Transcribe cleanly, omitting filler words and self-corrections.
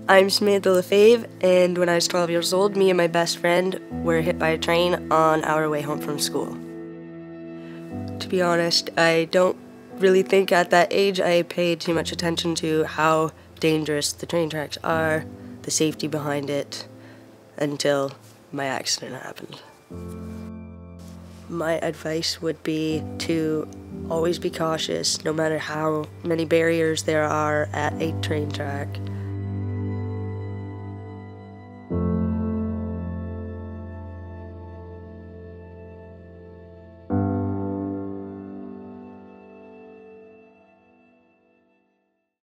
I'm Samantha Lefebvre, and when I was 12 years old, me and my best friend were hit by a train on our way home from school. To be honest, I don't really think at that age I paid too much attention to how dangerous the train tracks are, the safety behind it, until my accident happened. My advice would be to always be cautious, no matter how many barriers there are at a train track.